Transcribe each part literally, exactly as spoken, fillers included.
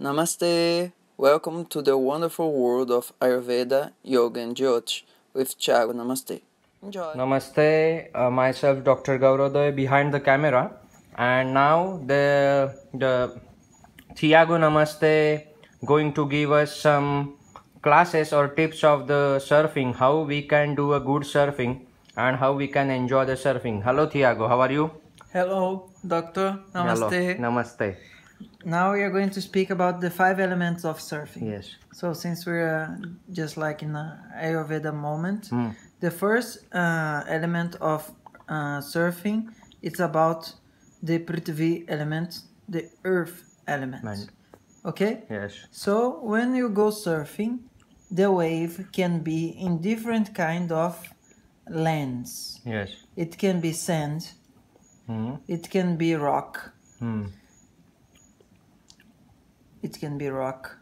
Namaste! Welcome to the wonderful world of Ayurveda, Yoga and Jyotish with Thiago. Namaste. Enjoy! Namaste, uh, myself Doctor Gaurodoy behind the camera, and now the the Thiago Namaste going to give us some classes or tips of the surfing, how we can do a good surfing and how we can enjoy the surfing. Hello Thiago, how are you? Hello, Doctor. Hello, Namaste. Namaste. Now we are going to speak about the five elements of surfing. Yes. So since we're uh, just like in a Ayurveda moment, Mm. the first uh, element of uh, surfing, it's about the Prithvi element, the earth element. Man. Okay? Yes. So when you go surfing, the wave can be in different kind of lands. Yes. It can be sand, Mm. it can be rock, Mm. it can be rock,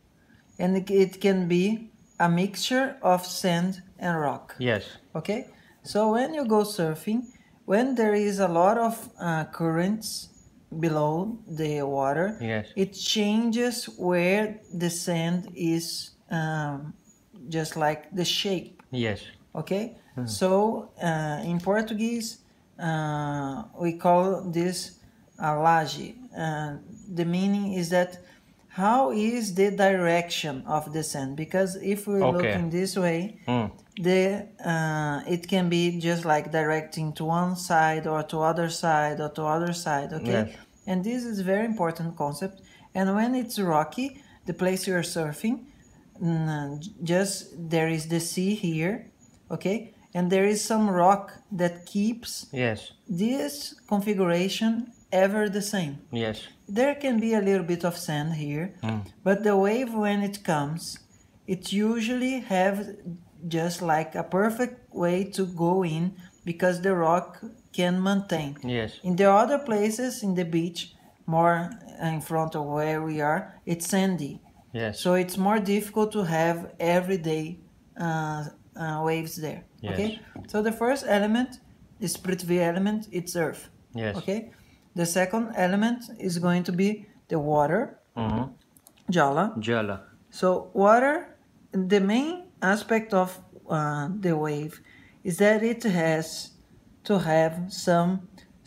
and it- it can be a mixture of sand and rock. Yes. Okay, so when you go surfing, when there is a lot of uh, currents below the water, Yes. it changes where the sand is, um, just like the shape. Yes. Okay, so uh, in Portuguese uh, we call this a laje. Uh, the meaning is that how is the direction of the sand? Because if we look Okay. in this way, Mm. the uh, it can be just like directing to one side or to other side or to other side. Okay, Yes. and this is very important concept. And when it's rocky, the place you're surfing, mm, just there is the sea here, okay, and there is some rock that keeps Yes. this configuration ever the same. Yes. There can be a little bit of sand here, Mm. but the wave when it comes, it usually have just like a perfect way to go in because the rock can maintain. Yes. In the other places in the beach, more in front of where we are, it's sandy. Yes. So it's more difficult to have everyday uh, uh, waves there. Yes. Okay. So the first element is Prithvi element. It's earth. Yes. Okay. The second element is going to be the water, Mm-hmm. Jala. Jala. So water, the main aspect of uh, the wave is that it has to have some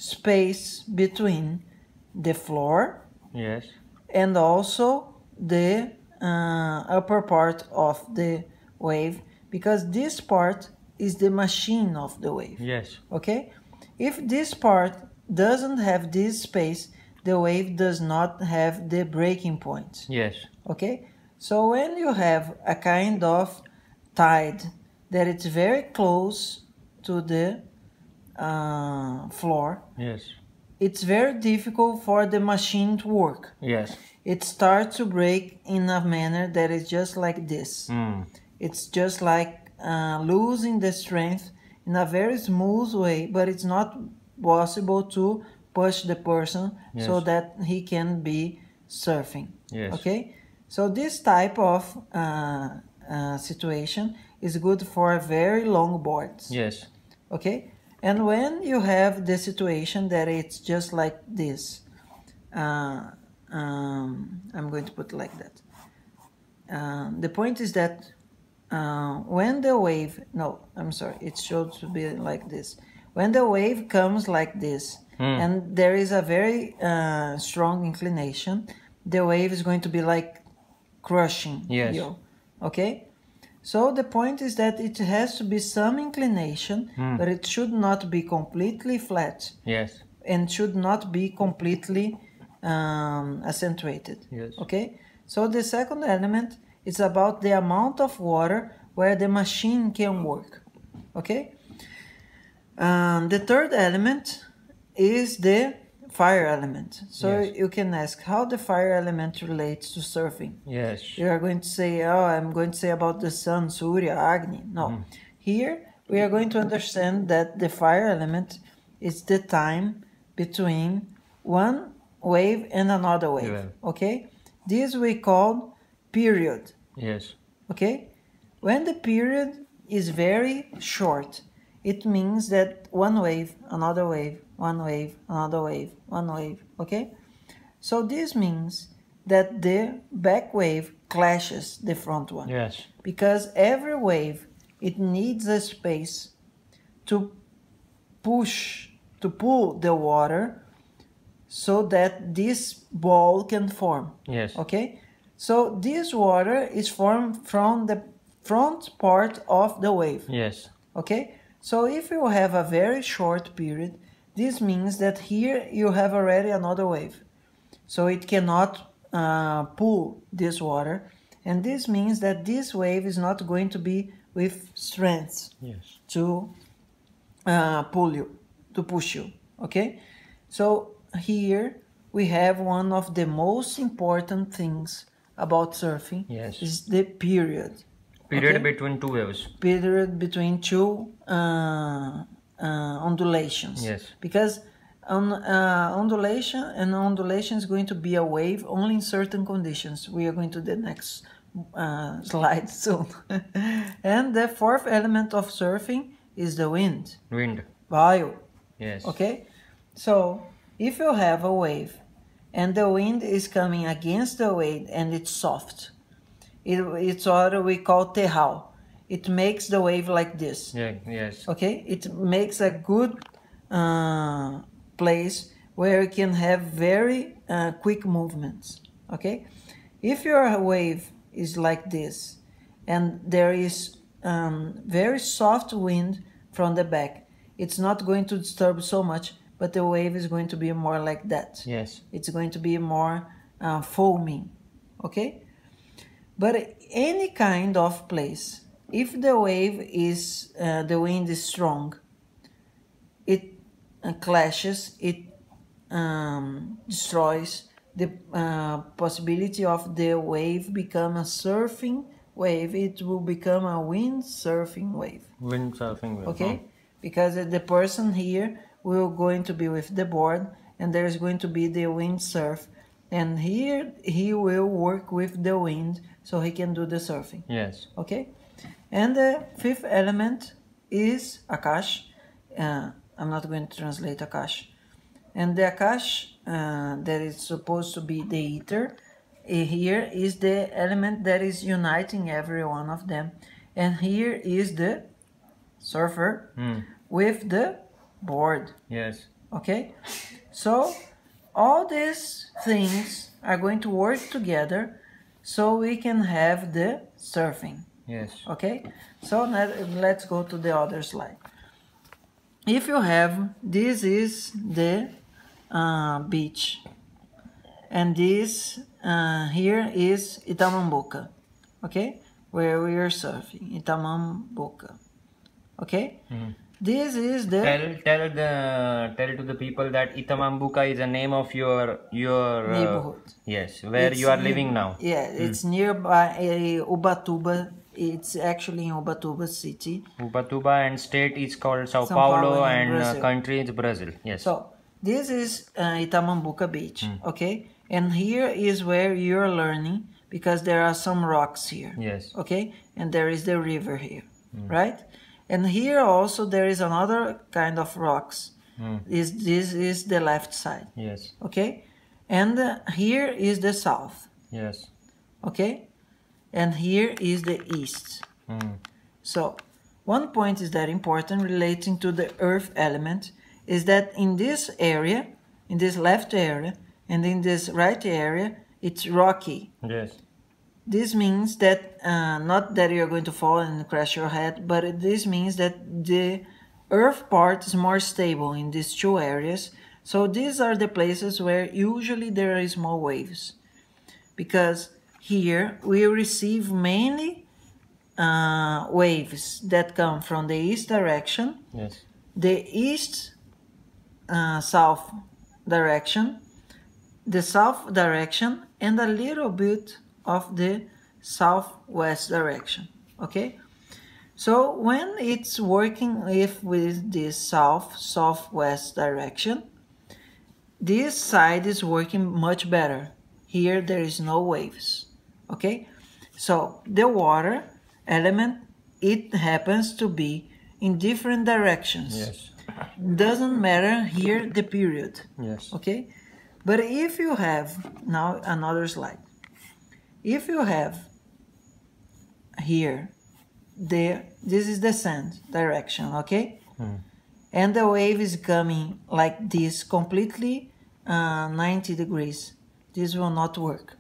space between the floor Yes. and also the uh, upper part of the wave, because this part is the machine of the wave. Yes. Okay, if this part doesn't have this space, the wave does not have the breaking point. Yes. Okay, so when you have a kind of tide that it's very close to the uh, floor, Yes. it's very difficult for the machine to work. Yes. It starts to break in a manner that is just like this. Mm. It's just like uh, losing the strength in a very smooth way, but it's not possible to push the person so Yes. that he can be surfing. Yes. Okay, so this type of uh, uh, situation is good for very long boards. Yes. Okay, and when you have the situation that it's just like this, uh, um, I'm going to put it like that. Um, the point is that uh, when the wave, no, I'm sorry, it should to be like this. When the wave comes like this, Mm. and there is a very uh, strong inclination, the wave is going to be like crushing Yes. you. Okay? So the point is that it has to be some inclination, Mm. but it should not be completely flat Yes. and should not be completely um, accentuated. Yes. Okay, so the second element is about the amount of water where the machine can work. Okay, um, the third element is the fire element. So Yes. you can ask how the fire element relates to surfing. Yes. You are going to say, oh, I'm going to say about the sun, Surya, Agni. No. Here we are going to understand that the fire element is the time between one wave and another wave. Yeah. Okay? This we call period. Yes. Okay? When the period is very short, it means that one wave, another wave, one wave, another wave, one wave. Okay? So this means that the back wave clashes the front one. Yes. Because every wave, it needs a space to push, to pull the water so that this ball can form. Yes. Okay? So this water is formed from the front part of the wave. Yes. Okay? So if you have a very short period, this means that here you have already another wave. So it cannot uh, pull this water. And this means that this wave is not going to be with strength Yes. to uh, pull you, to push you. Okay? So here we have one of the most important things about surfing. Yes. Is the period. Period Okay? between two waves. Period between two uh, uh, undulations. Yes. Because on uh, ondulation and ondulation is going to be a wave only in certain conditions. We are going to the next uh, slide soon. And the fourth element of surfing is the wind. Wind. Bio. Yes. Okay? So if you have a wave and the wind is coming against the wave and it's soft, it, it's what we call terral. It makes the wave like this. Yeah. Yes. Okay? It makes a good uh, place where you can have very uh, quick movements. Okay? If your wave is like this and there is um, very soft wind from the back, it's not going to disturb so much, but the wave is going to be more like that. Yes. It's going to be more uh, foaming. Okay? But any kind of place, if the wave is, uh, the wind is strong, it uh, clashes, it um, destroys the uh, possibility of the wave become a surfing wave. It will become a wind surfing wave. Wind surfing wave. Okay? Because the person here will going to be with the board and there is going to be the wind surf. And here he will work with the wind so he can do the surfing. Yes. Okay? And the fifth element is Akash. Uh, I'm not going to translate Akash. And the Akash uh, that is supposed to be the ether, uh, here is the element that is uniting every one of them. And here is the surfer Mm. with the board. Yes. Okay? So all these things are going to work together so we can have the surfing. Yes. Okay? So let, let's go to the other slide. If you have, this is the uh, beach. And this uh, here is Itamambuca. Okay? Where we are surfing. Itamambuca. Okay? Mhm. This is the... Tell tell the tell to the people that Itamambuca is a name of your your uh, Neighborhood. yes, where It's you are in- living now. Yeah, it's nearby uh, Ubatuba. It's actually in Ubatuba city. Ubatuba and state is called Sao, São Paulo, Paulo in and uh, Brazil. country is Brazil. Yes. So this is uh, Itamambuca beach, okay? And here is where you're learning because there are some rocks here, Yes. okay? And there is the river here, right? And here also there is another kind of rocks. Mm. Is this is the left side, Yes. okay? And uh, here is the south, Yes. okay? And here is the east. Mm. So, one point is that important relating to the earth element is that in this area, in this left area, and in this right area, it's rocky. Yes. This means that, uh, not that you're going to fall and crash your head, but it- this means that the earth part is more stable in these two areas. So these are the places where usually there is more waves. Because here we receive mainly uh, waves that come from the east direction, Yes. the east uh, south direction, the south direction, and a little bit of the southwest direction. Okay? So when it's working if with this south southwest direction, this side is working much better. Here there is no waves. Okay? So the water element, it happens to be in different directions. Yes. Doesn't matter here the period. Yes. Okay? But if you have, now another slide, if you have here, the this is the sand direction, okay? Hmm. And the wave is coming like this, completely uh, ninety degrees. This will not work.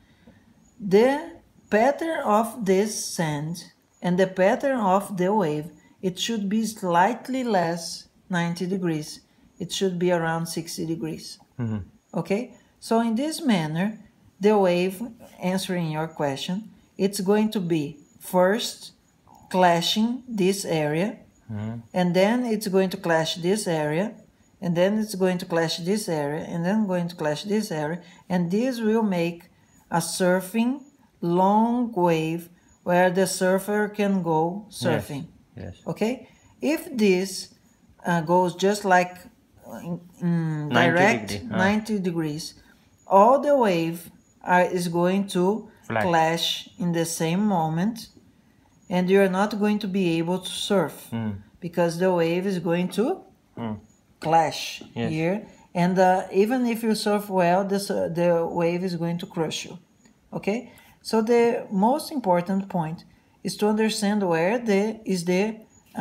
The pattern of this sand and the pattern of the wave, it should be slightly less ninety degrees. It should be around sixty degrees. Mm-hmm. Okay? So in this manner, the wave, answering your question, it's going to be first clashing this area, Mm-hmm. and then it's going to clash this area, and then it's going to clash this area, and then going to clash this area, and this will make a surfing long wave where the surfer can go surfing. Yes. Okay? If this uh, goes just like in, in ninety direct degree, ah. ninety degrees, all the wave are, is going to Flat. clash in the same moment, and you're not going to be able to surf Mm. because the wave is going to Mm. clash Yes. here, and uh, even if you surf well, the, su- the wave is going to crush you. Okay, so the most important point is to understand where the is the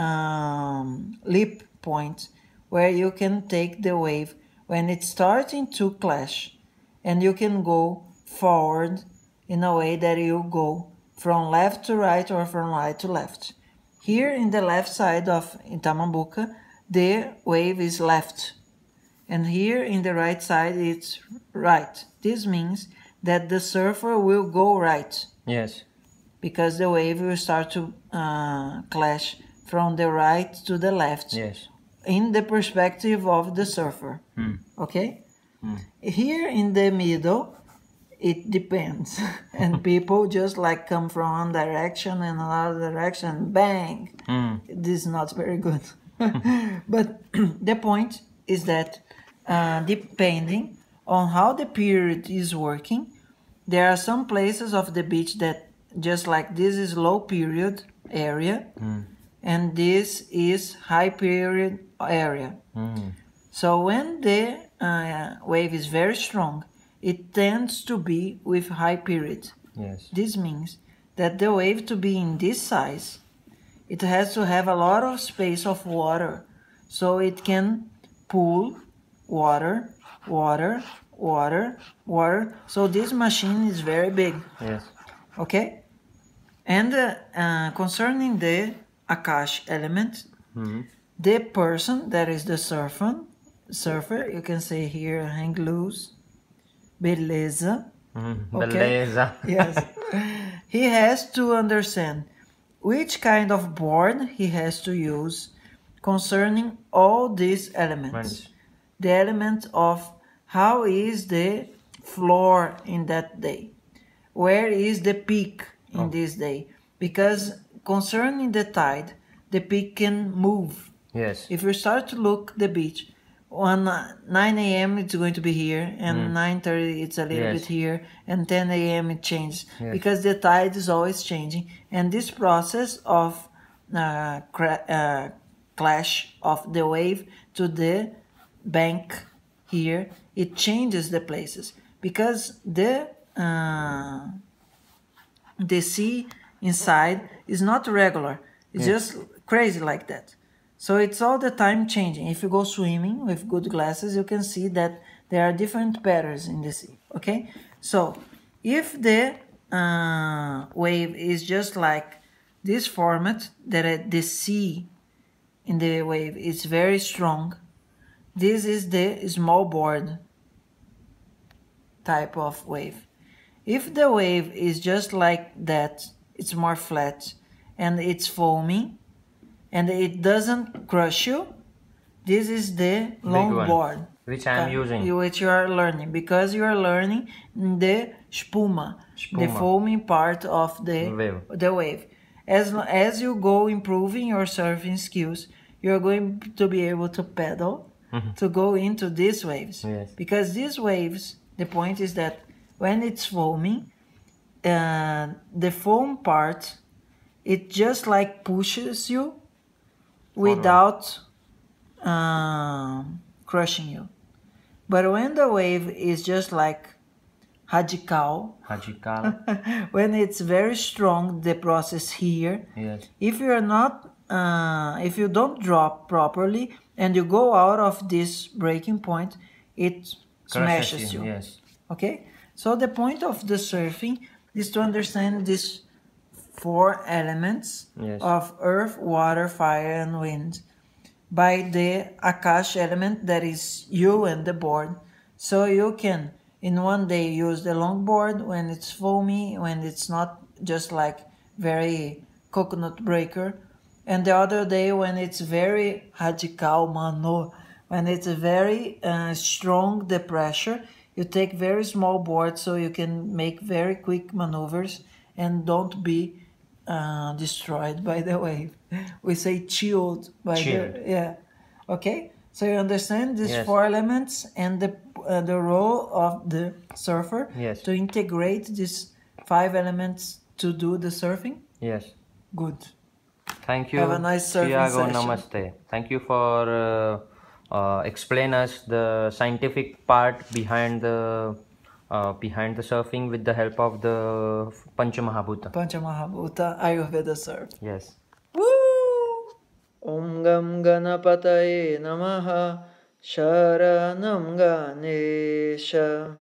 um, lip point where you can take the wave when it's starting to clash, and you can go forward in a way that you go from left to right or from right to left. Here in the left side of Itamambuca, the wave is left, and here in the right side it's right. This means that the surfer will go right Yes. because the wave will start to uh, clash from the right to the left Yes. in the perspective of the surfer. Mm. Okay? Here in the middle, it depends. And people just like come from one direction and another direction, bang! Mm. This is not very good. But the point is that uh, depending on how the period is working, there are some places of the beach that just like this is low period area, Mm. and this is high period area. Mm. So when the uh, wave is very strong, it tends to be with high period. Yes. This means that the wave to be in this size, it has to have a lot of space of water, so it can pull water, water, water, water. So this machine is very big. Yes. Okay? And uh, uh, concerning the Akash element, Mm. the person that is the surfer, surfer, you can say here, hang loose, beleza. Mm. Okay. Beleza. Yes. He has to understand which kind of board he has to use concerning all these elements. Right. The element of how is the floor in that day, where is the peak in Oh. this day, because concerning the tide, the peak can move. Yes. If you start to look the beach, on uh, nine a m it's going to be here, and nine thirty it's a little Yes. bit here, and ten a m it changes Yes. because the tide is always changing, and this process of uh, cra- uh, clash of the wave to the bank here, it changes the places because the uh, the sea inside is not regular. It's just crazy like that. So it's all the time changing. If you go swimming with good glasses, you can see that there are different patterns in the sea. Okay? So if the uh, wave is just like this format, that uh, the sea in the wave is very strong, this is the small board type of wave. If the wave is just like that, it's more flat and it's foaming and it doesn't crush you, this is the long one, board which I am uh, using. which you are learning, because you are learning the spuma, the Spuma. foaming part of the Wave. the wave. As lo- as you go improving your surfing skills, you're going to be able to pedal to go into these waves. Yes. Because these waves, the point is that when it's foaming, uh, the foam part, it just like pushes you without um crushing you. But when the wave is just like radical, Hajikal. when it's very strong, the process here, Yes. if you are not, uh, if you don't drop properly and you go out of this breaking point, it smashes Crushes you. Yes. Okay, so the point of the surfing is to understand these four elements Yes. of earth, water, fire, and wind by the Akash element that is you and the board. So you can in one day use the longboard when it's foamy, when it's not just like very coconut breaker, and the other day when it's very radical mano, when it's very uh, strong the pressure, you take very small boards so you can make very quick maneuvers and don't be uh, destroyed by the wave. We say chilled by Chilled. the yeah. Okay, so you understand these Yes. four elements and the uh, the role of the surfer Yes. to integrate these five elements to do the surfing. Yes. Good. Thank you. Have a nice surfing Tiago, session. namaste. Thank you for uh, uh, explain us the scientific part behind the uh, behind the surfing with the help of the Panchamahabhuta. Panchamahabhuta Ayurveda surf. Yes. Woo! Om Gam Ganapataye Namaha Sharanam Ganesha